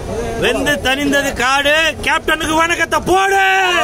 வெந்து தணிந்தது காடு, கேப்டனுக்கு வணக்கத்தை போடு.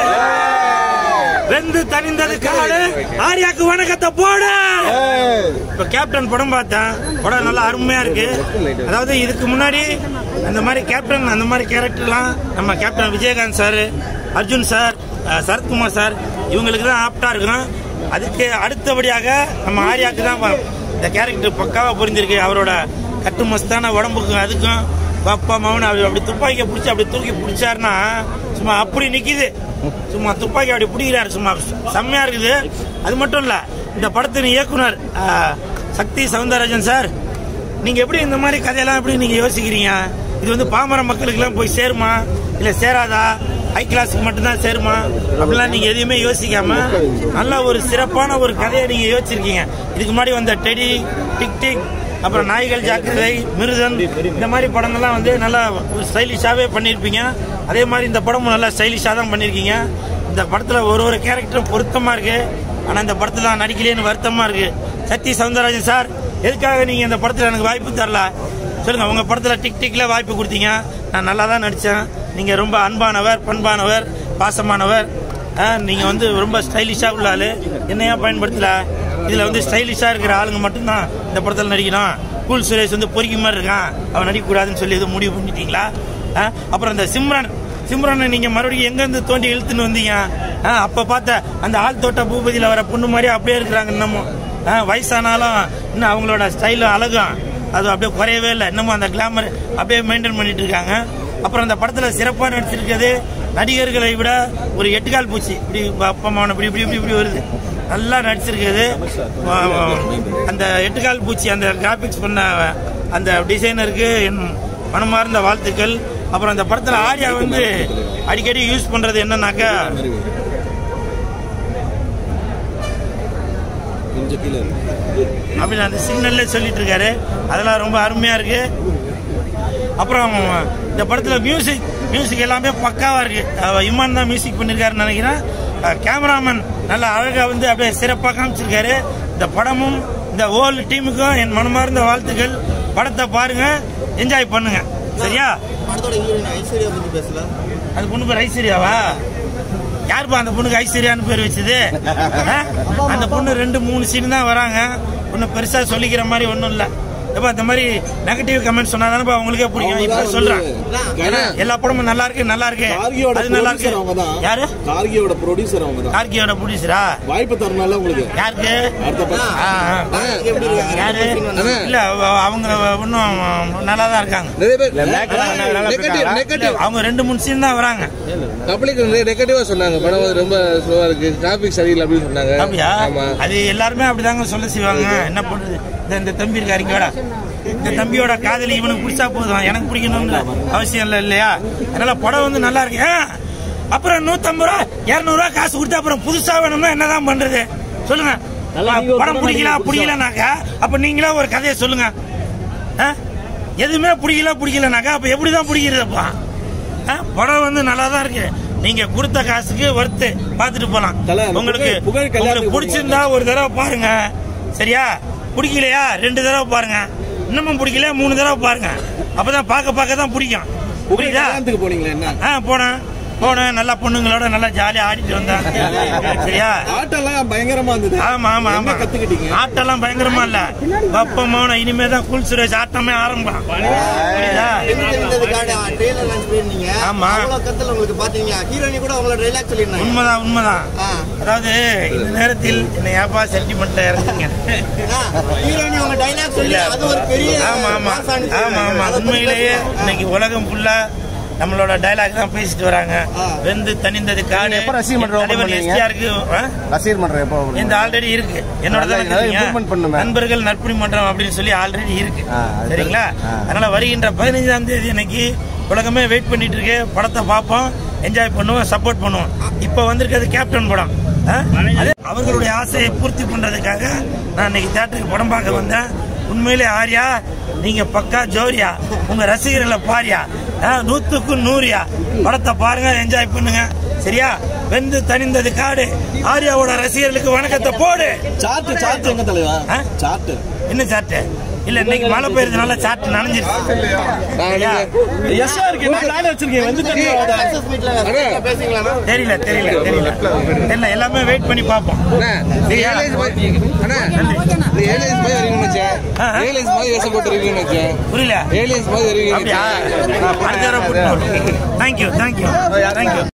வெந்து தணிந்தது காடு, ஆர்யாக்கு வணக்கத்தை போடு. இப்ப கேப்டன் படம் பார்த்தேன், படம் நல்லா அருமையா இருக்கு. அதாவது இதுக்கு முன்னாடி அந்த மாதிரி கேப்டன் அந்த மாதிரி கேரக்டர்லாம் நம்ம captain Vijayakanth sir, Arjun sir, Sarathkumar sir இவங்களுக்கு தான் ஆப்டா இருக்கும். அதுக்கு அடுத்தபடியாக நம்ம ஆர்யாக்கு தான் இந்த கேரக்டர் பக்காவா புரிஞ்சிருக்கு. அவரோட கட்டு மஸ்தான உடம்புக்கும் அதுக்கும் அப்பா மகன் அப்படி துப்பாக்கியை பிடிச்சி அப்படி தூக்கி பிடிச்சாருன்னா சும்மா அப்படி நிக்குது. சும்மா துப்பாக்கி அப்படி பிடிக்கிறாரு, சும்மா செம்மையா இருக்குது. அது மட்டும் இல்ல, இந்த படத்தின் இயக்குனர் சக்தி சவுந்தரராஜன் சார், நீங்க எப்படி இந்த மாதிரி கதையெல்லாம் எப்படி நீங்க யோசிக்கிறீங்க? இது வந்து பாமர மக்களுக்கு எல்லாம் போய் சேருமா இல்ல சேராதா, ஹை கிளாஸுக்கு மட்டும்தான் சேருமா அப்படிலாம் நீங்க எதையுமே யோசிக்காம நல்ல ஒரு சிறப்பான ஒரு கதையை நீங்க யோசிச்சிருக்கீங்க. இதுக்கு முன்னாடி வந்த டெடி, டிக் டிக், அப்புறம் நாய்கள் ஜாக்கிரதை, மிருதன், இந்த மாதிரி படங்கள்லாம் வந்து நல்லா ஒரு ஸ்டைலிஷாவே பண்ணியிருப்பீங்க. அதே மாதிரி இந்த படமும் நல்லா ஸ்டைலிஷா தான் பண்ணியிருக்கீங்க. இந்த படத்துல ஒரு கேரக்டரும் பொருத்தமா இருக்கு. ஆனா இந்த படத்துல நடிக்கலையேன்னு வருத்தமா இருக்கு. சக்தி சவுந்தரராஜன் சார், எதுக்காக நீங்க இந்த படத்துல எனக்கு வாய்ப்பு தரல சொல்லுங்க? உங்க படத்துல டிக் டிக்ல வாய்ப்பு கொடுத்தீங்க, நான் நல்லா தான் நடிச்சேன். நீங்க ரொம்ப அன்பானவர், பண்பானவர், பாசமானவர். நீங்க வந்து ரொம்ப ஸ்டைலிஷா உள்ள ஆளு. என்னையா பயன்படுத்தல? இதுல வந்து ஸ்டைலிஷா இருக்கிற ஆளுங்க மட்டும்தான் இந்த படத்துல நடிக்கணும். கூல் சுரேஷ் வந்து பொறுக்கி மாதிரி இருக்கான், அவன் நடிக்க கூடாதுன்னு சொல்லி எதுவும் முடிவு பண்ணிட்டீங்களா? அப்புறம் இந்த சிம்ரனை நீங்க மறுபடியும் எங்க இருந்து தோண்டி இழுத்துன்னு வந்தீங்க? அப்ப பார்த்த அந்த ஆள் தோட்ட பூபதியில வர பொண்ணு மாதிரி அப்படியே இருக்கிறாங்க. இன்னமும் வயசானாலும் இன்னும் அவங்களோட ஸ்டைலும் அழகும் அது அப்படியே குறையவே இல்லை. இன்னமும் அந்த கிளாமர் அப்படியே மெயின்டைன் பண்ணிட்டு இருக்காங்க. அப்புறம் அந்த படத்துல சிறப்பாக நடிச்சிருக்கிறது நடிகர்களை விட ஒரு எட்டுக்கால் பூச்சி இப்படி அப்பமான இப்படி இப்படி இப்படி இப்படி வருது, நல்லா நடிச்சிருக்குது. அந்த எட்டுக்கால் பூச்சி அந்த கிராபிக்ஸ் பண்ண அந்த டிசைனருக்கு என் மனமார்ந்த வாழ்த்துக்கள். அப்புறம் அந்த படத்துல ஆர்யா வந்து அடிக்கடி யூஸ் பண்றது என்னன்னாக்கா அப்படின்னு அந்த சிக்னல்ல சொல்லிட்டு இருக்காரு, அதெல்லாம் ரொம்ப அருமையா இருக்கு. அப்புறம் இந்த படத்துல மியூசிக் எல்லாமே பக்காவா இருக்கு. இமான் தான் மியூசிக் பண்ணிருக்காருன்னு நினைக்கிறேன். கேமராமேன் நல்லா அழகா வந்து அப்படியே சிறப்பாக காமிச்சிருக்காரு. இந்த படமும் இந்த ஹோல் டீமுக்கும் என் மனமார்ந்த வாழ்த்துக்கள். படத்தை பாருங்க, என்ஜாய் பண்ணுங்க. சரியா? அது பொண்ணு பேர் ஐஸ்வர்யாவா? யாருப்பா அந்த பொண்ணுக்கு ஐஸ்வர்யான்னு பேர் வச்சது? அந்த பொண்ணு 2-3 சீன் தான் வராங்க. ஒன்னும் பெருசா சொல்லிக்கிற மாதிரி ஒன்னும் இல்ல. இந்த மாதிரி நெகட்டிவ் கமெண்ட் சொன்னாதானே அவங்களுக்கே பிடிக்கும். இப்ப சொல்றேன், எல்லா படமும் நல்லா இருக்கு நல்லா இருக்கு, அது நல்லா இருக்கு. யாரு? கார்கியோட ப்ரொடியூசர். அவங்க தான் கார்கியோட ப்ரொடியூசரா? வாய்ப்பு தரனால உங்களுக்கு யாருக்கு? யாரு? இல்ல அவங்க இன்னும் நல்லா தான் இருக்காங்க. அவங்க 2-3 சீன் தான் வராங்க. பப்ளிக் நெகட்டிவா சொன்னாங்க, படம் ரொம்ப ஸ்லோவா இருக்கு, டிராபிக் சரியில்லை அப்படின்னு சொன்னாங்க. அப்படியா? அது எல்லாருமே அப்படிதாங்க சொல்ல செய்வாங்க. என்ன பண்றது? இந்த தம்பி இருக்காருங்கடா, இந்த தம்பியோட காதலி இவனுக்கு பிடிச்சா போதும், எனக்கு பிடிக்கணும்னு அவசியம் இல்லை இல்லையா? அதனால படம் வந்து நல்லா இருக்கு. அப்புறம் 150 ரூபா 200 ரூபா காசு கொடுத்தா அப்புறம் புதுசா வேணும்னா என்னதான் பண்றது சொல்லுங்க? படம் பிடிக்கலனாக்கா அப்ப நீங்களா ஒரு கதையை சொல்லுங்க. எதுவுமே பிடிக்கலனாக்கா அப்ப எப்படிதான் பிடிக்கிறதுப்பா? படம் வந்து நல்லா தான் இருக்கு. நீங்க கொடுத்த காசுக்கு வர்த்து பாத்துட்டு போலாம். உங்களுக்கு பிடிச்சிருந்தா ஒரு தடவை பாருங்க, சரியா? பிடிக்கலையா 2 தடவை பாருங்க, இன்னமும் பிடிக்கல 3 தடவை பாருங்க. அப்பதான் பார்க்க தான் பிடிக்கும். புரியுதா? போனேன் நல்லா பொண்ணுங்களோட நல்லா ஜாலியா ஆடிட்டு வந்தேன். சரியா? ஆட்டெல்லாம் பயங்கரமா இருந்தது. ஆமா ஆமா ஆமா, கத்துக்கிட்டீங்க. ஆட்டெல்லாம் பயங்கரமா இல்ல, பப்பமான இனிமேதான் கூல் சுரேஷ் ஆட்டமே ஆரம்பம். புரியுதா? ஆமா, உண்மைதான். அதாவது இந்த நேரத்தில் என்னை ஏப்பா சென்டிமெண்ட்ல இறங்குங்க. ஆமா ஆமா ஆமா ஆமா, உண்மையிலேயே இன்னைக்கு உலகம் ஃபுல்லா நம்மளோட டயலாக் தான் பேசிட்டு வராங்க. வெந்து தணிந்தது காடு. இந்த ஆல்ரெடி இருக்கு, என்னோட நண்பர்கள் நற்பணி மன்றம் அப்படின்னு சொல்லி ஆல்ரெடி இருக்கு. சரிங்களா? அதனால வருகின்ற 15ஆம் தேதி அன்னைக்கு உலகமே வெயிட் பண்ணிட்டு இருக்கு. படத்தை பார்ப்போம், என்ஜாய் பண்ணுவோம், சப்போர்ட் பண்ணுவோம். இப்ப வந்திருக்கிறது கேப்டன் படம். அவர்களுடைய ஆசையை பூர்த்தி பண்றதுக்காக நான் இன்னைக்கு தியேட்டருக்கு படம் பார்க்க வந்தேன். உண்மையிலே ஆர்யா நீங்க பக்கா ஜோரியா, உங்க ரசிகர்களை பாரியா, 100க்கு 100யா. படத்தை பாருங்க, என்ஜாய் பண்ணுங்க. சரியா? வெந்து தணிந்தது காடு, ஆர்யாவோட ரசிகர்களுக்கு வணக்கத்தை போடு. சாட்டு எங்க தலைவா? சாட்டு என்ன சாட்டு? இல்ல இன்னைக்கு மழை பெய்யறதுனால சாட்டு நனைஞ்சிருச்சு. தெரியல எல்லாமே வெயிட் பண்ணி பார்ப்போம். புரியல. தேங்க்யூ.